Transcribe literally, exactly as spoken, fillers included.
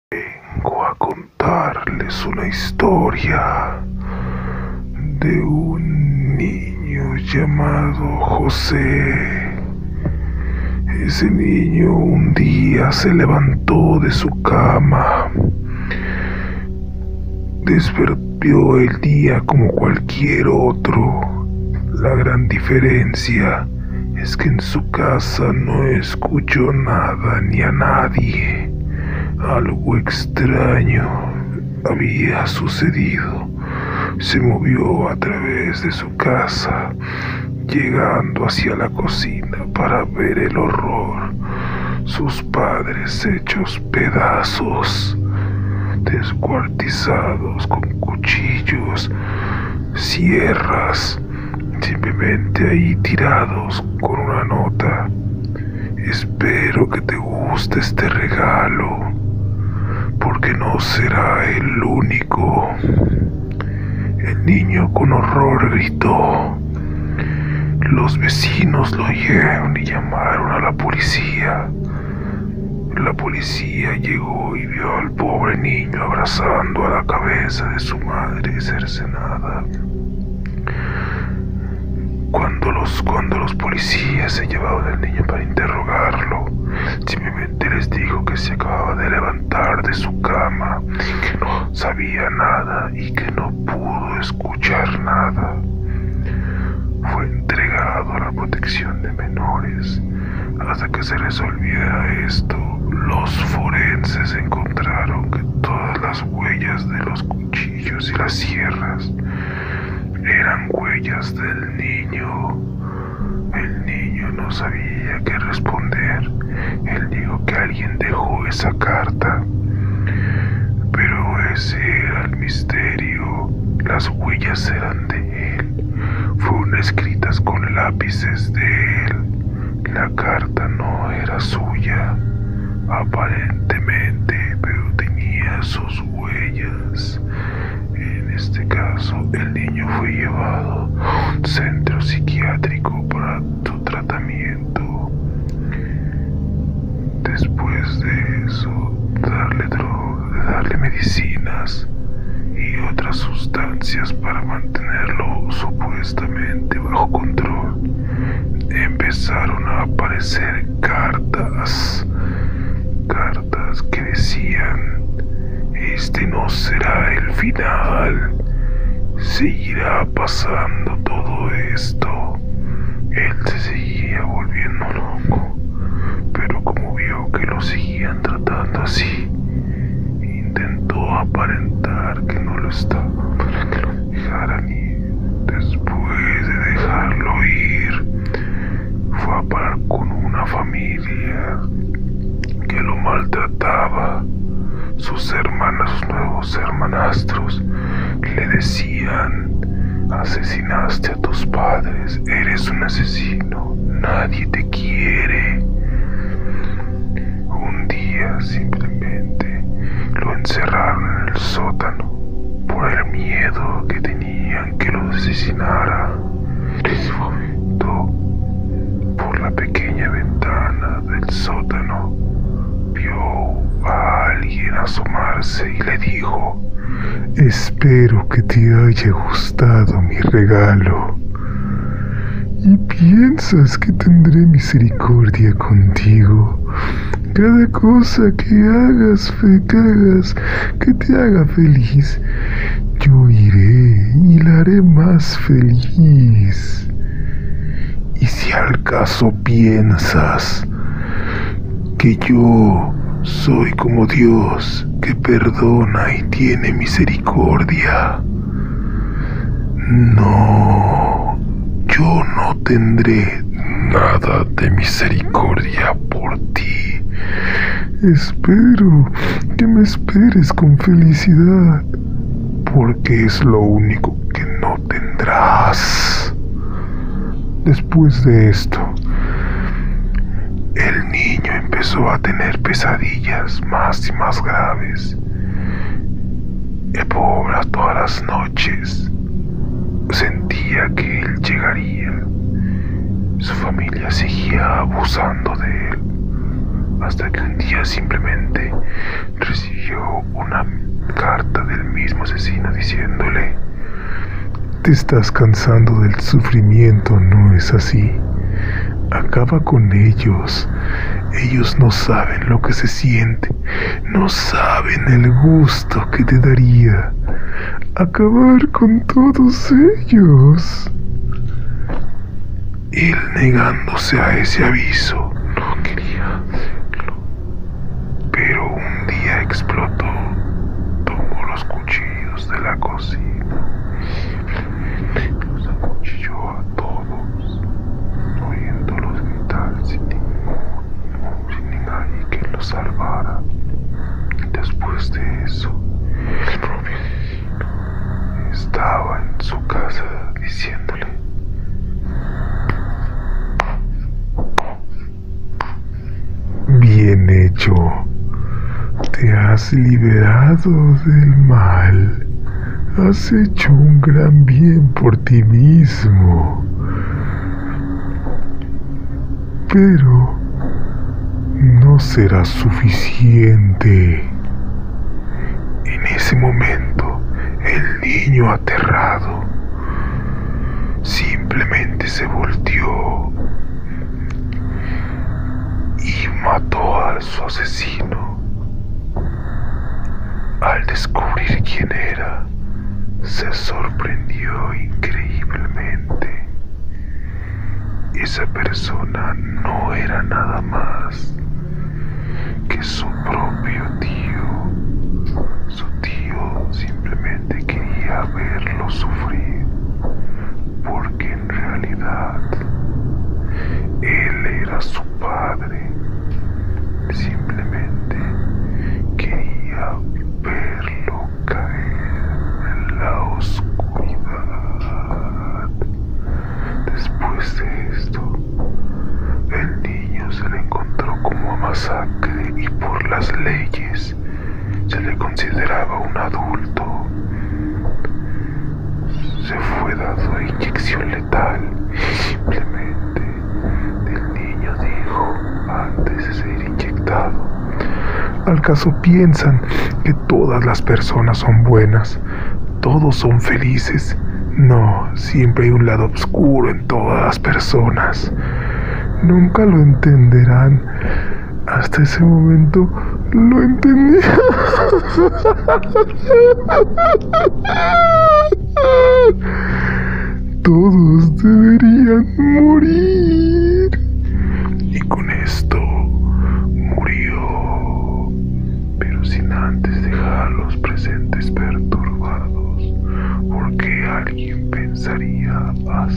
Vengo a contarles una historia de un niño llamado José. Ese niño un día se levantó de su cama, despertó el día como cualquier otro. La gran diferencia es que en su casa no escuchó nada ni a nadie. Algo extraño había sucedido. Se movió a través de su casa, llegando hacia la cocina para ver el horror. Sus padres hechos pedazos, descuartizados con cuchillos, sierras, simplemente ahí tirados con una nota: espero que te guste este regalo, porque no será el único. El niño con horror gritó. Los vecinos lo oyeron y llamaron a la policía. La policía llegó y vio al pobre niño abrazando a la cabeza de su madre cercenada. Cuando los, cuando los policías se llevaron al niño para interrogarlo, simplemente les dijo que se acababa de levantar de su cama, que no sabía nada y que no pudo escuchar nada. Fue entregado a la protección de menores. Hasta que se resolviera esto, los forenses encontraron que todas las huellas de los cuchillos y las sierras eran huellas del niño. El niño no sabía qué responder. Él dijo que alguien dejó esa carta, pero ese era el misterio. Las huellas eran de él, fueron escritas con lápices de él. La carta no era suya, aparentemente, pero tenía sus huellas. En este caso, el niño fue llevado a un centro psiquiátrico para su tratamiento. Después de eso, darle droga, darle medicinas y otras sustancias para mantenerlo supuestamente bajo control, empezaron a aparecer cartas, cartas que decían: este no será el final, seguirá pasando todo esto. Él se seguía volviendo loco, pero como vio que lo seguían tratando así, intentó aparentar que no lo estaba para que lo dejaran ir. Después de dejarlo ir, fue a parar con una familia que lo maltrataba. Sus hermanas, sus nuevos hermanastros, le decían: asesinaste a tus padres, eres un asesino, nadie te quiere. Un día simplemente lo encerraron en el sótano por el miedo que tenían que lo asesinara. En ese momento, por la pequeña ventana del sótano, vio a alguien asomarse y le dijo: espero que te haya gustado mi regalo. ¿Y piensas que tendré misericordia contigo? Cada cosa que hagas, fe, que hagas, que te haga feliz, yo iré y la haré más feliz. Y si al caso piensas que yo soy como Dios, que perdona y tiene misericordia, no, yo no tendré nada de misericordia por ti. Espero que me esperes con felicidad, porque es lo único que no tendrás. Después de esto, el niño empezó a tener pesadillas más y más graves. El pobre todas las noches sentía que él llegaría. Su familia seguía abusando de él. hasta que un día simplemente recibió una carta del mismo asesino diciéndole: te estás cansando del sufrimiento, ¿no es así? Acaba con ellos. Ellos no saben lo que se siente, no saben el gusto que te daría acabar con todos ellos. Él, negándose a ese aviso, no quería hacerlo, pero un día explotó. Tomó los cuchillos de la cocina y los acuchilló a todos, oyéndolos gritar sin ningún, sin nadie que los salvara. Después de eso, el propio asesino estaba en su casa diciéndole: bien hecho, te has liberado del mal, has hecho un gran bien por ti mismo, pero no será suficiente. En ese momento, el niño aterrado simplemente se volteó y mató a su asesino. Al descubrir quién era, se sorprendió increíblemente. Esa persona no era nada más que su propio tío. Su tío simplemente quería verlo sufrir, porque en realidad él era su padre. Simplemente quería verlo caer en la oscuridad. Después de esto, el niño se le encontró como a masacre y por las leyes se le consideraba un adulto. Se fue dado inyección letal. Simplemente el niño dijo antes de ser inyectado: ¿al caso piensan que todas las personas son buenas? ¿Todos son felices? No, siempre hay un lado oscuro en todas las personas. Nunca lo entenderán. Hasta ese momento lo entendí. Todos deberían morir. Y con esto murió, pero sin antes dejar a los presentes perturbados, porque alguien pensaría